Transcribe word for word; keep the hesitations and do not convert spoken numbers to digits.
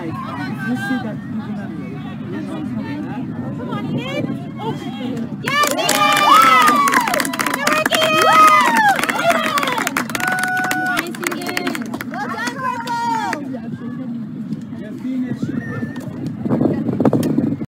like, if you see that you're gonna, you know, come on,